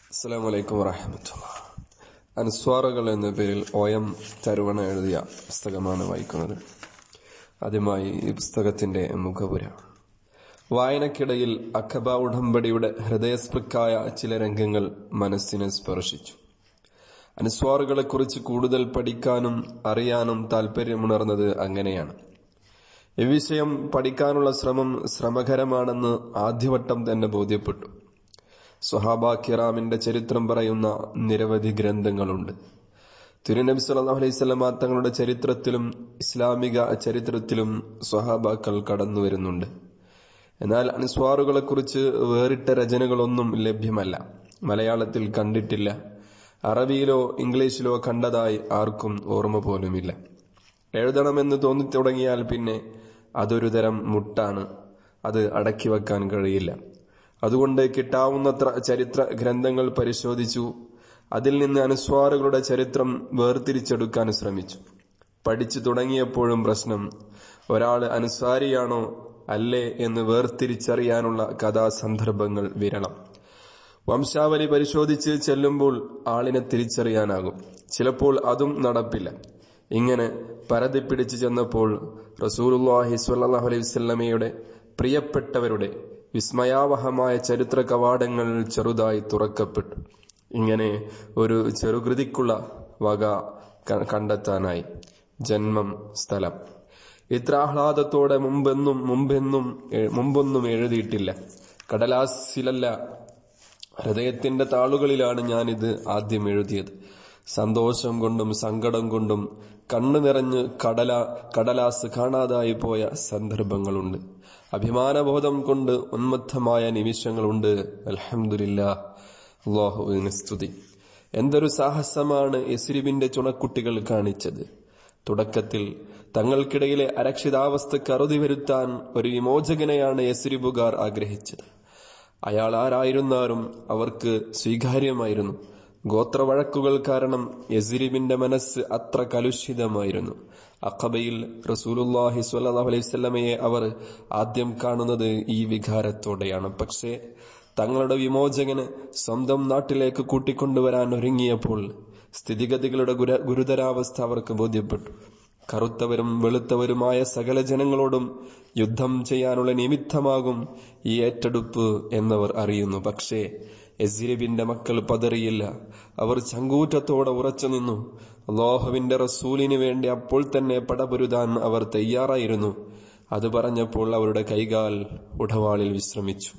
അസ്സലാമു അലൈക്കും വറഹ്മത്തുള്ളാഹി. അൻസ്വാറുകൾ എന്ന പേരിൽ OM തരുവണ എഴുതിയ പുസ്തകമാണ് വായിക്കുന്നത്. ആദ്യമായി ഈ പുസ്തകത്തിന്റെ മുഖപുര. വായനക്കിടയിൽ അഖബ ഉടമ്പടിയുടെ ഹൃദയസ്പൃക്കായ ചില രംഗങ്ങൾ മനസ്സിനെ സ്പർശിച്ചു. അൻസ്വാറുകളെക്കുറിച്ച് കൂടുതൽ പഠിക്കാനും അറിയാനും താൽപര്യമുണർന്നത് അങ്ങനെയാണ്. ഈ വിഷയം പഠിക്കാനുള്ള ശ്രമം ശ്രമകരമാണെന്ന് ആദ്യവട്ടം തന്നെ ബോധ്യപ്പെട്ടു. സ്വഹാബ കിറാമിന്റെ ചരിത്രം പറയുന്ന നിരവധി ഗ്രന്ഥങ്ങളുണ്ട്. തിരുനബി സല്ലല്ലാഹു അലൈഹി വസല്ലം തങ്ങളുടെ ചരിത്രത്തിലും ഇസ്ലാമിക ചരിത്രത്തിലും സ്വഹാബാക്കൾ കടന്നു വരുന്നുണ്ട്. എന്നാൽ അൻസ്വാറുകളെക്കുറിച്ച് വേറിട്ട രചനകളൊന്നും ലഭ്യമല്ല. മലയാളത്തിൽ കണ്ടിട്ടില്ല. അറബിയിലോ ഇംഗ്ലീഷിലോ കണ്ടതായി ആർക്കും ഓർമ്മ പോലുമില്ല. എഴുതണമെന്ന് തോന്നിത്തുടങ്ങിയാൽ പിന്നെ അതൊരു തരം മുട്ടാണ്. അത് അടക്കി വെക്കാൻ കഴിയില്ല. അതുകൊണ്ട് കിട്ടാവുന്നത്ര ചരിത്ര ഗ്രന്ഥങ്ങൾ പരിശോധിച്ചു. അതിൽ നിന്ന് അൻസ്വാറുകളുടെ ചരിത്രം വേർതിരിച്ചെടുക്കാൻ ശ്രമിച്ചു. പഠിച്ചു തുടങ്ങിയപ്പോഴും പ്രശ്നം, ഒരാൾ അൻസാരിയാണോ അല്ലേ എന്ന് വേർതിരിച്ചറിയാനുള്ള കഥാസന്ദർഭങ്ങൾ വിരളം. വംശാവലി പരിശോധിച്ച് ചെല്ലുമ്പോൾ ആളിനെ തിരിച്ചറിയാനാകും. ചിലപ്പോൾ അതും നടപ്പില്ല. ഇങ്ങനെ പരതി പിടിച്ചു ചെന്നപ്പോൾ റസൂലുള്ളാഹി സ്വല്ലല്ലാഹു അലൈഹി വസല്ലമയുടെ പ്രിയപ്പെട്ടവരുടെ വിസ്മയാവഹമായ ചരിത്ര കവാടങ്ങൾ ചെറുതായി തുറക്കപ്പെട്ടു. ഇങ്ങനെ ഒരു ചെറുകൃതിക്കുള്ള വക കണ്ടെത്താനായി. ജന്മം, സ്ഥലം. ഇത്ര ആഹ്ലാദത്തോടെ മുമ്പൊന്നും എഴുതിയിട്ടില്ല. കടലാസിലല്ല, ഹൃദയത്തിന്റെ താളുകളിലാണ് ഞാനിത് ആദ്യം എഴുതിയത്. സന്തോഷം കൊണ്ടും സങ്കടം കൊണ്ടും കണ്ണു നിറഞ്ഞ് കടലാസ് കാണാതായി പോയ സന്ദർഭങ്ങളുണ്ട്. അഭിമാനബോധം കൊണ്ട് ഉന്മത്തമായ നിമിഷങ്ങളുണ്ട്. അൽഹംദുലില്ലാഹ്, അല്ലാഹുവിന് സ്തുതി. എന്തൊരു സാഹസമാണ് യസ്രിബിന്റെ ചുണക്കുട്ടികൾ കാണിച്ചത്. തുടക്കത്തിൽ തങ്ങൾക്കിടയിലെ അരക്ഷിതാവസ്ഥക്ക് അറുതി വരുത്താൻ ഒരു വിമോചകനെയാണ് യസ്രിബുകാർ ആഗ്രഹിച്ചത്. അയാൾ ആരായിരുന്നാലും അവർക്ക് സ്വീകാര്യമായിരുന്നു. ഗോത്രവഴക്കുകൾ കാരണം യസ്രിബിന്റെ മനസ്സ് അത്ര കലുഷിതമായിരുന്നു. അഖബയിൽ റസൂലുള്ളാഹി സ്വല്ലല്ലാഹു അലൈഹി വസല്ലമയെ അവർ ആദ്യം കാണുന്നത് ഈ വികാരത്തോടെയാണ്. പക്ഷേ തങ്ങളുടെ വിമോചകനെ സ്വന്തം നാട്ടിലേക്ക് കൂട്ടിക്കൊണ്ടുവരാൻ ഒരുങ്ങിയപ്പോൾ സ്ഥിതിഗതികളുടെ ഗുരുതരാവസ്ഥ അവർക്ക് ബോധ്യപ്പെട്ടു. കറുത്തവരും വെളുത്തവരുമായ സകല ജനങ്ങളോടും യുദ്ധം ചെയ്യാനുള്ള നിമിത്തമാകും ഈ ഏറ്റെടുപ്പ് എന്നവർ അറിയുന്നു. പക്ഷേ യസ്രിബിന്റെ മക്കൾ പതറിയില്ല. അവർ ചങ്കൂറ്റത്തോടെ ഉറച്ചു നിന്നു. അല്ലാഹുവിന്റെ റസൂലിന് വേണ്ടി അപ്പോൾ തന്നെ പടപൊരുതാൻ അവർ തയ്യാറായിരുന്നു. അത് പറഞ്ഞപ്പോൾ അവരുടെ കൈകാൽ ഉടവാളിൽ വിശ്രമിച്ചു.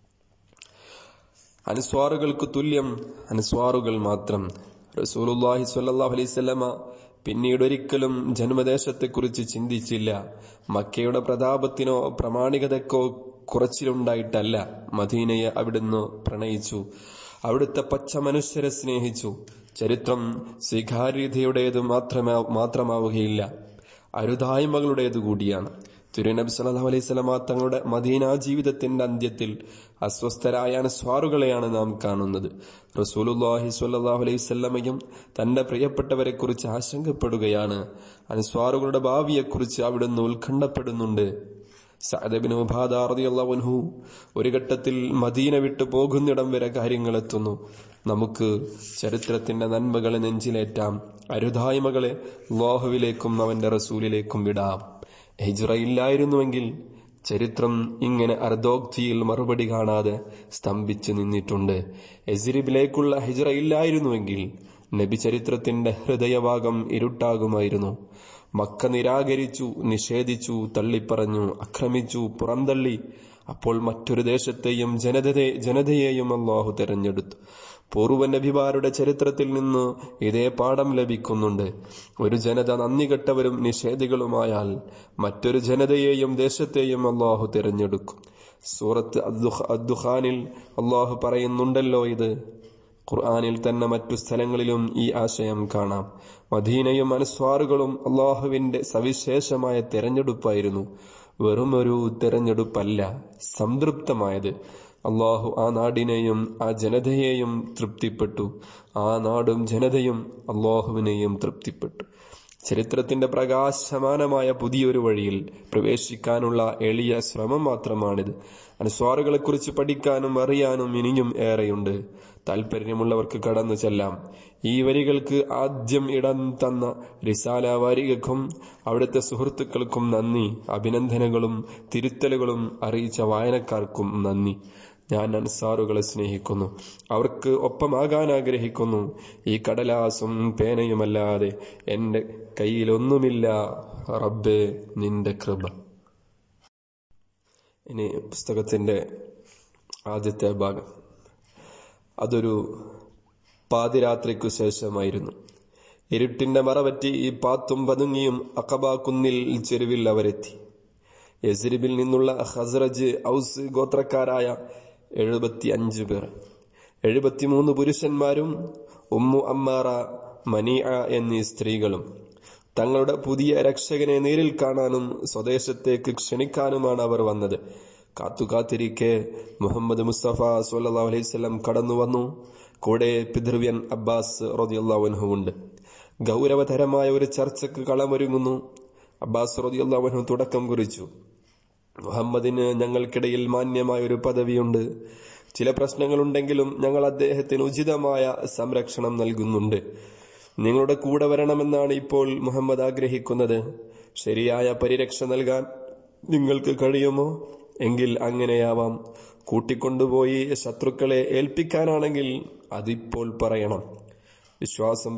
അൻസ്വാറുകൾക്ക് തുല്യം അൻസ്വാറുകൾ മാത്രം. റസൂലുള്ളാഹി സ്വല്ലല്ലാഹു അലൈഹി വസല്ലമ പിന്നീടൊരിക്കലും ജന്മദേശത്തെക്കുറിച്ച് ചിന്തിച്ചില്ല. മക്കയുടെ പ്രതാപത്തിനോ പ്രാമാണികതയ്ക്കോ കുറച്ചിലുണ്ടായിട്ടല്ല. മദീനയെ അവിടുന്ന് പ്രണയിച്ചു. അവിടുത്തെ പച്ച മനുഷ്യരെ സ്നേഹിച്ചു. ചരിത്രം സ്വീകാര്യതയുടേത് മാത്രമാവുകയില്ല, അരുതായ്മകളുടേതു കൂടിയാണ്. തിരുനബി സല്ലല്ലാഹു അലൈഹി വസല്ലമ തങ്ങളുടെ മദീന ജീവിതത്തിന്റെ അന്ത്യത്തിൽ അസ്വസ്ഥരായ അൻസ്വാറുകളെയാണ് നാം കാണുന്നത്. റസൂലുള്ളാഹി സ്വല്ലല്ലാഹു അലൈഹി വസല്ലമയും തന്റെ പ്രിയപ്പെട്ടവരെ കുറിച്ച് ആശങ്കപ്പെടുകയാണ്. അൻസ്വാറുകളുടെ ഭാവിയെക്കുറിച്ച് അവിടുന്ന് ഉത്കണ്ഠപ്പെടുന്നുണ്ട്. സഅദ് ഇബ്നു ഉബാദ റളിയല്ലാഹു അൻഹു ഒരു ഘട്ടത്തിൽ മദീന വിട്ടു പോകുന്നിടം വരെ കാര്യങ്ങൾ എത്തുന്നു. നമുക്ക് ചരിത്രത്തിന്റെ നന്മകളെ നെഞ്ചിലേറ്റാം, അരുതായ്മകളെ അല്ലാഹുവിലേക്കും അവന്റെ റസൂലിലേക്കും വിടാം. ഹിജ്റ ഇല്ലായിരുന്നുവെങ്കിൽ ചരിത്രം ഇങ്ങനെ അർദ്ധോക്തിയിൽ മറുപടി കാണാതെ സ്തംഭിച്ചു നിന്നിട്ടുണ്ട്. യസ്രിബിലേക്കുള്ള ഹിജ്റ ഇല്ലായിരുന്നുവെങ്കിൽ നബി ചരിത്രത്തിന്റെ ഹൃദയഭാഗം ഇരുട്ടാകുമായിരുന്നു. മക്ക നിരാകരിച്ചു, നിഷേധിച്ചു, തള്ളിപ്പറഞ്ഞു, ആക്രമിച്ചു, പുറന്തള്ളി. അപ്പോൾ മറ്റൊരു ദേശത്തെയും ജനതയെയും അല്ലാഹു തെരഞ്ഞെടുത്തു. പൂർവ്വ നബിമാരുടെ ചരിത്രത്തിൽ നിന്ന് ഇതേ പാഠം ലഭിക്കുന്നുണ്ട്. ഒരു ജനത നന്ദികെട്ടവരും നിഷേധികളുമായാൽ മറ്റൊരു ജനതയെയും ദേശത്തെയും അല്ലാഹു തിരഞ്ഞെടുക്കും. സൂറത്ത് അദ്ദുഖാനിൽ അല്ലാഹു പറയുന്നുണ്ടല്ലോ ഇത്. ഖുർആനിൽ തന്നെ മറ്റു സ്ഥലങ്ങളിലും ഈ ആശയം കാണാം. മദീനയും അൻസ്വാറുകളും അല്ലാഹുവിന്റെ സവിശേഷമായ തെരഞ്ഞെടുപ്പായിരുന്നു. വെറുമൊരു തെരഞ്ഞെടുപ്പല്ല, സംതൃപ്തമായത്. അല്ലാഹു ആ നാടിനെയും ആ ജനതയെയും തൃപ്തിപ്പെട്ടു. ആ നാടും ജനതയും അല്ലാഹുവിനെയും തൃപ്തിപ്പെട്ടു. ചരിത്രത്തിന്റെ പ്രകാശമാനമായ പുതിയൊരു വഴിയിൽ പ്രവേശിക്കാനുള്ള എളിയ ശ്രമം മാത്രമാണിത്. അൻസ്വാറുകളെക്കുറിച്ച് പഠിക്കാനും അറിയാനും ഇനിയും ഏറെയുണ്ട്. താല്പര്യമുള്ളവർക്ക് കടന്നു ചെല്ലാം. ഈ വരികൾക്ക് ആദ്യം ഇടം തന്ന റിസാല വാരികക്കും അവിടുത്തെ സുഹൃത്തുക്കൾക്കും നന്ദി. അഭിനന്ദനങ്ങളും തിരുത്തലുകളും അറിയിച്ച വായനക്കാർക്കും നന്ദി. ഞാൻ അൻസാറുകളെ സ്നേഹിക്കുന്നു, അവർക്ക് ഒപ്പമാകാൻ ആഗ്രഹിക്കുന്നു. ഈ കടലാസും പേനയുമല്ലാതെ എന്റെ കയ്യിലൊന്നുമില്ല. റബ്ബേ, നിന്റെ കൃപ. ഇനി പുസ്തകത്തിന്റെ ആദ്യത്തെ ഭാഗം. അതൊരു പാതിരാത്രിക്കു ശേഷമായിരുന്നു. ഇരുട്ടിന്റെ മറപറ്റി ഈ പാത്തും പതുങ്ങിയും അഖബ കുന്നിൽ ചെരുവിൽ അവരെത്തി. യസ്രിബിൽ നിന്നുള്ള ഖസ്റജ് ഔസ് ഗോത്രക്കാരായ 75 പേർ, 73 പുരുഷന്മാരും ഉമ്മു അമ്മാറ, മനീഅ എന്നീ സ്ത്രീകളും. തങ്ങളുടെ പുതിയ രക്ഷകനെ നേരിൽ കാണാനും സ്വദേശത്തേക്ക് ക്ഷണിക്കാനുമാണ് അവർ വന്നത്. കാത്തിരിക്കെ മുഹമ്മദ് മുസ്തഫ സ്വല്ലല്ലാഹു അലൈഹി വസല്ലം കടന്നു വന്നു. കൂടെ പിതൃവ്യൻ അബ്ബാസ് റളിയല്ലാഹു അൻഹു ഉണ്ട്. ഗൗരവതരമായ ഒരു ചർച്ചയ്ക്ക് കളമൊരുങ്ങുന്നു. അബ്ബാസ് റളിയല്ലാഹു അൻഹു തുടക്കം കുറിച്ചു. മുഹമ്മദിന് ഞങ്ങൾക്കിടയിൽ മാന്യമായ ഒരു പദവിയുണ്ട്. ചില പ്രശ്നങ്ങളുണ്ടെങ്കിലും ഞങ്ങൾ അദ്ദേഹത്തിന് ഉചിതമായ സംരക്ഷണം നൽകുന്നുണ്ട്. നിങ്ങളുടെ കൂടെ വരണമെന്നാണ് ഇപ്പോൾ മുഹമ്മദ് ആഗ്രഹിക്കുന്നത്. ശരിയായ പരിരക്ഷ നൽകാൻ നിങ്ങൾക്ക് കഴിയുമോ? എങ്കിൽ അങ്ങനെയാവാം. കൂട്ടിക്കൊണ്ടുപോയി ശത്രുക്കളെ ഏൽപ്പിക്കാനാണെങ്കിൽ അതിപ്പോൾ പറയണം. വിശ്വാസം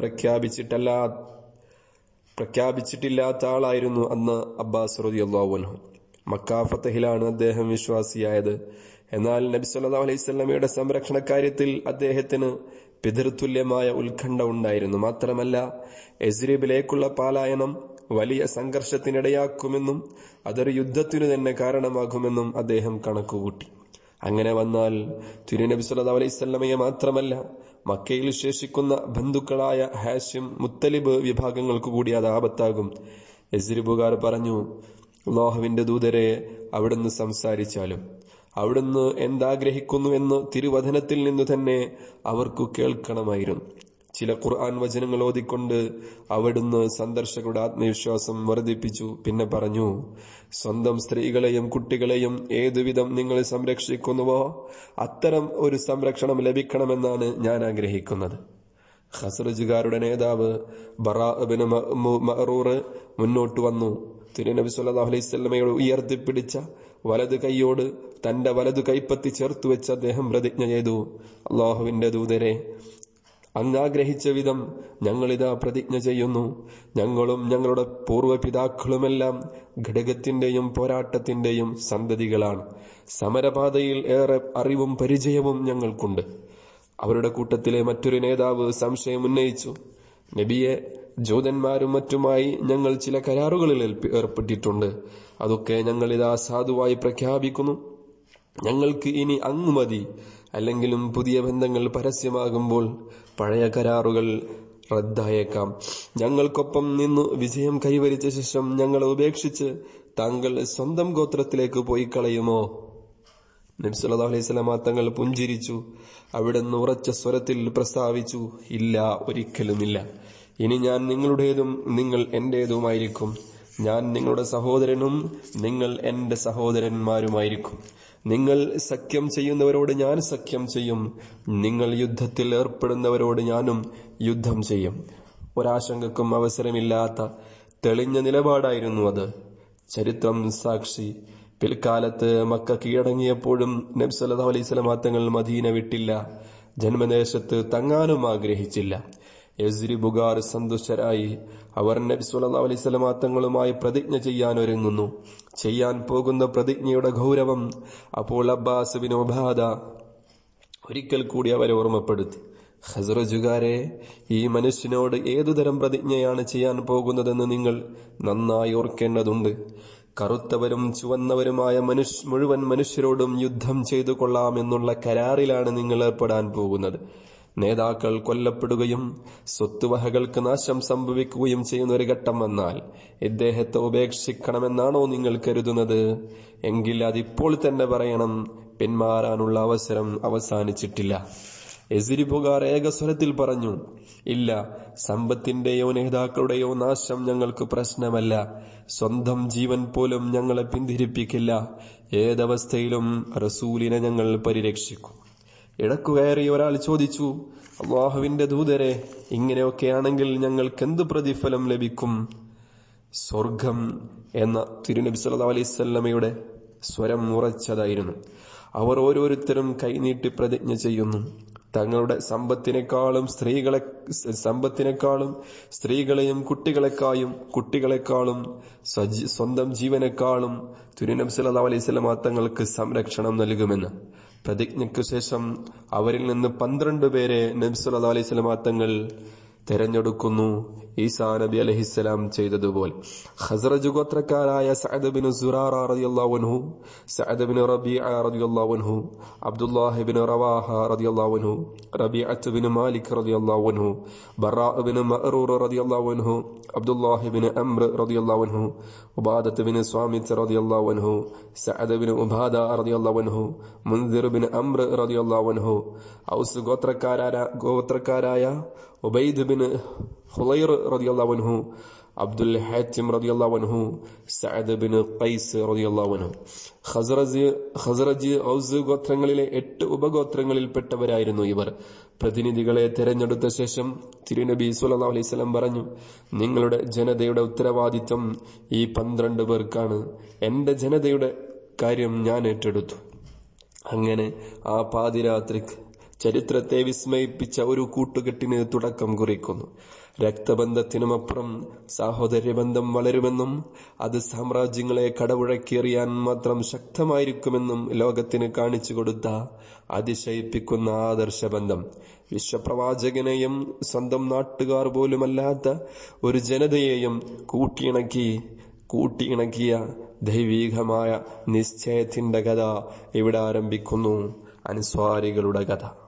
പ്രഖ്യാപിച്ചിട്ടില്ലാത്ത ആളായിരുന്നു അന്ന് അബ്ബാസ് റളിയല്ലാഹു അൻഹു. മക്ക ഫതഹിലാണ് അദ്ദേഹം വിശ്വാസിയായത്. എന്നാൽ നബി സല്ലല്ലാഹു അലൈഹി വസല്ലമയുടെ സംരക്ഷണ കാര്യത്തിൽ അദ്ദേഹത്തിന് പിതൃതുല്യമായ ഉത്കണ്ഠ ഉണ്ടായിരുന്നു. മാത്രമല്ല, യസ്രിബിലേക്കുള്ള പലായനം വലിയ സംഘർഷത്തിനിടയാക്കുമെന്നും അതൊരു യുദ്ധത്തിനു തന്നെ കാരണമാകുമെന്നും അദ്ദേഹം കണക്കുകൂട്ടി. അങ്ങനെ വന്നാൽ തിരുനബി സല്ലല്ലാഹു അലൈഹി വസല്ലമയെ മാത്രമല്ല, മക്കയിൽ ശേഷിക്കുന്ന ബന്ധുക്കളായ ഹാഷിം, മുത്തലിബ് വിഭാഗങ്ങൾക്ക് കൂടി അത് ആപത്താകും. യസ്രിബുകാർ പറഞ്ഞു, അല്ലാഹുവിന്റെ ദൂതരെ, അവിടുന്ന് സംസാരിച്ചാലും അവിടുന്ന് എന്താഗ്രഹിക്കുന്നു എന്ന് തിരുവചനത്തിൽ നിന്നു തന്നെ അവർക്കു കേൾക്കണമായിരുന്നു. ചില ഖുർആൻ വചനങ്ങൾ ഓതിക്കൊണ്ട് അവിടുന്ന് സന്ദർശകരുടെ ആത്മവിശ്വാസം വർദ്ധിപ്പിച്ചു. പിന്നെ പറഞ്ഞു, സ്വന്തം സ്ത്രീകളെയും കുട്ടികളെയും ഏതുവിധം നിങ്ങൾ സംരക്ഷിക്കുന്നുവോ അത്തരം ഒരു സംരക്ഷണം ലഭിക്കണമെന്നാണ് ഞാൻ ആഗ്രഹിക്കുന്നത്. ഖസ്റജുകാരുടെ നേതാവ് ബറാ ഇബ്നു മഅറൂർ മുന്നോട്ട് വന്നു. തിരുനബി സല്ലല്ലാഹു അലൈഹി വസല്ലമയോട് ഉയർത്തിപ്പിടിച്ച വലത് കൈയോട് തന്റെ വലതു കൈപ്പത്തി ചേർത്തു വെച്ച് അദ്ദേഹം പ്രതിജ്ഞ ചെയ്തു, അല്ലാഹുവിന്റെ ദൂതരെ, അങ്ങാഗ്രഹിച്ച വിധം ഞങ്ങളിതാ പ്രതിജ്ഞ ചെയ്യുന്നു. ഞങ്ങളും ഞങ്ങളുടെ പൂർവ്വപിതാക്കളുമെല്ലാം ഘടകത്തിന്റെയും പോരാട്ടത്തിന്റെയും സന്തതികളാണ്. സമരപാതയിൽ ഏറെ അറിവും പരിചയവും ഞങ്ങൾക്കുണ്ട്. അവരുടെ കൂട്ടത്തിലെ മറ്റൊരു നേതാവ് സംശയം ഉന്നയിച്ചു, നബിയെ, ജൂതന്മാരും മറ്റുമായി ഞങ്ങൾ ചില കരാറുകളിൽ ഏർപ്പെട്ടിട്ടുണ്ട്. അതൊക്കെ ഞങ്ങളിതാ സാധുവായി പ്രഖ്യാപിക്കുന്നു. ഞങ്ങൾക്ക് ഇനി അങ്ങ് മതി. അല്ലെങ്കിലും പുതിയ ബന്ധങ്ങൾ പരസ്യമാകുമ്പോൾ പഴയ കരാറുകൾ റദ്ദായേക്കാം. ഞങ്ങൾക്കൊപ്പം നിന്നു വിജയം കൈവരിച്ച ശേഷം ഞങ്ങളെ ഉപേക്ഷിച്ച് താങ്കൾ സ്വന്തം ഗോത്രത്തിലേക്ക് പോയി കളയുമോ? നബി സല്ലല്ലാഹു അലൈഹി വസല്ലം തങ്ങൾ പുഞ്ചിരിച്ചു. അവിടുന്ന് ഉറച്ച സ്വരത്തിൽ പ്രസ്താവിച്ചു, ഇല്ല, ഒരിക്കലുമില്ല. ഇനി ഞാൻ നിങ്ങളുടേതും നിങ്ങൾ എന്റേതുമായിരിക്കും. ഞാൻ നിങ്ങളുടെ സഹോദരനും നിങ്ങൾ എന്റെ സഹോദരന്മാരുമായിരിക്കും. നിങ്ങൾ സഖ്യം ചെയ്യുന്നവരോട് ഞാൻ സഖ്യം ചെയ്യും. നിങ്ങൾ യുദ്ധത്തിൽ ഏർപ്പെടുന്നവരോട് ഞാനും യുദ്ധം ചെയ്യും. ഒരാശങ്കക്കും അവസരമില്ലാത്ത തെളിഞ്ഞ നിലപാടായിരുന്നു അത്. ചരിത്രം സാക്ഷി. പിൽക്കാലത്ത് മക്ക കീഴടങ്ങിയപ്പോഴും നബി സല്ലല്ലാഹു അലൈഹി വസല്ലം തങ്ങൾ മദീന വിട്ടില്ല. ജന്മദേശത്ത് തങ്ങാനും ആഗ്രഹിച്ചില്ല. യസ്രിബുകാർ സന്തുഷ്ടരായി. അവർ നബി സല്ലല്ലാഹു അലൈഹി വസല്ലം തങ്ങളുമായി പ്രതിജ്ഞ ചെയ്യാൻ ഒരുങ്ങുന്നു. ചെയ്യാൻ പോകുന്ന പ്രതിജ്ഞയുടെ ഗൗരവം അപ്പോൾ അബ്ബാസ് ബിൻ ഉബാദ ഒരിക്കൽ കൂടി അവരെ ഓർമ്മപ്പെടുത്തി. ഖസ്റജുകാരെ, ഈ മനുഷ്യനോട് ഏതുതരം പ്രതിജ്ഞയാണ് ചെയ്യാൻ പോകുന്നതെന്ന് നിങ്ങൾ നന്നായി ഓർക്കേണ്ടതുണ്ട്. കറുത്തവരും ചുവന്നവരുമായ മുഴുവൻ മനുഷ്യരോടും യുദ്ധം ചെയ്തു കൊള്ളാമെന്നുള്ള കരാറിലാണ് നിങ്ങൾ ഏർപ്പെടാൻ പോകുന്നത്. നേതാക്കൾ കൊല്ലപ്പെടുകയും സ്വത്തുവകകൾക്ക് നാശം സംഭവിക്കുകയും ചെയ്യുന്ന ഒരു ഘട്ടം വന്നാൽ ഇദ്ദേഹത്തെ ഉപേക്ഷിക്കണമെന്നാണോ നിങ്ങൾ കരുതുന്നത്? എങ്കിൽ അതിപ്പോൾ തന്നെ പറയണം. പിന്മാറാനുള്ള അവസരം അവസാനിച്ചിട്ടില്ല. യസ്രിബുകാർ ഏകസ്വരത്തിൽ പറഞ്ഞു, ഇല്ല, സമ്പത്തിന്റെയോ നേതാക്കളുടെയോ നാശം ഞങ്ങൾക്ക് പ്രശ്നമല്ല. സ്വന്തം ജീവൻ പോലും ഞങ്ങളെ പിന്തിരിപ്പിക്കില്ല. ഏതവസ്ഥയിലും റസൂലിനെ ഞങ്ങൾ പരിരക്ഷിക്കും. ഇടക്കു കയറി ഒരാൾ ചോദിച്ചു, അല്ലാഹുവിന്റെ ദൂതരെ, ഇങ്ങനെയൊക്കെയാണെങ്കിൽ ഞങ്ങൾക്ക് എന്ത് പ്രതിഫലം ലഭിക്കും? സ്വർഗം എന്ന തിരുനബി സല്ലല്ലാഹു അലൈഹി വസല്ലമയുടെ സ്വരം ഉറച്ചതായിരുന്നു. അവർ ഓരോരുത്തരും കൈനീട്ടി പ്രതിജ്ഞ ചെയ്യുന്നു. തങ്ങളുടെ സമ്പത്തിനേക്കാളും സ്ത്രീകളെയും കുട്ടികളെക്കാളും സ്വന്തം ജീവനേക്കാളും തിരുനബി സല്ലല്ലാഹു അലൈഹി വസല്ലമ തങ്ങൾക്ക് സംരക്ഷണം നൽകുമെന്ന്. പ്രതിജ്ഞയ്ക്കു ശേഷം അവരിൽ നിന്ന് 12 പേരെ നബി സല്ലല്ലാഹു അലൈഹി വസല്ലമ തങ്ങൾ തെരഞ്ഞെടുക്കുന്നു, ഈസാ നബി അലൈഹിസ്സലാം ചെയ്തതുപോലെ. ഖസ്റജ് ഗോത്രക്കാരായ സഅദ് ബിൻ സുറാറ റളിയല്ലാഹു അൻഹു, സഅദ് ബിൻ റബീഅ റളിയല്ലാഹു അൻഹു, അബ്ദുല്ലാഹ് ബിൻ റവാഹ റളിയല്ലാഹു അൻഹു, റബീഅത്ത് ബിൻ മാലിക് റളിയല്ലാഹു അൻഹു, ബറാഅ ബിൻ മഅറൂർ റളിയല്ലാഹു അൻഹു, അബ്ദുല്ലാഹ് ബിൻ അംർ റളിയല്ലാഹു അൻഹു, ഉബാദത്ത് ബിൻ സ്വാമിത്ത് റളിയല്ലാഹു അൻഹു, സഅദ് ബിൻ ഉബാദ റളിയല്ലാഹു അൻഹു, മുൻദിർ ബിൻ അംർ റളിയല്ലാഹു അൻഹു, ഔസ് ഗോത്രക്കാരായ ഉബൈദ് ബിൻ ഹുലൈർ റളിയല്ലാഹു അൻഹു, അബ്ദുൽ ഹാത്തിം റളിയല്ലാഹു അൻഹു, സഅദ് ബിൻ ഖൈസ് റളിയല്ലാഹു അൻഹു. ഖസ്റജ് ഔസ് ഗോത്രങ്ങളിലെ 8 ഉപഗോത്രങ്ങളിൽപ്പെട്ടവരായിരുന്നു ഇവർ. പ്രതിനിധികളെ തെരഞ്ഞെടുത്ത ശേഷം തിരുനബി സ്വല്ലല്ലാഹു അലൈഹി വസല്ലം പറഞ്ഞു, നിങ്ങളുടെ ജനതയുടെ ഉത്തരവാദിത്വം ഈ 12 പേർക്കാണ്. എന്റെ ജനതയുടെ കാര്യം ഞാൻ ഏറ്റെടുത്തു. അങ്ങനെ ആ പാതിരാത്രിക്ക് ചരിത്രത്തെ വിസ്മയിപ്പിച്ച ഒരു കൂട്ടുകെട്ടിന് തുടക്കം കുറിക്കുന്നു. രക്തബന്ധത്തിനുമപ്പുറം സാഹോദര്യബന്ധം വളരുമെന്നും അത് സാമ്രാജ്യങ്ങളെ കടപുഴക്കിയെറിയാൻ മാത്രം ശക്തമായിരിക്കുമെന്നും ലോകത്തിന് കാണിച്ചു കൊടുത്ത അതിശയിപ്പിക്കുന്ന ആദർശബന്ധം. വിശ്വപ്രവാചകനെയും സ്വന്തം നാട്ടുകാർ പോലുമല്ലാത്ത ഒരു ജനതയെയും കൂട്ടിയിണക്കിയ ദൈവീകമായ നിശ്ചയത്തിന്റെ കഥ ഇവിടെ ആരംഭിക്കുന്നു. അൻസ്വാരികളുടെ കഥ.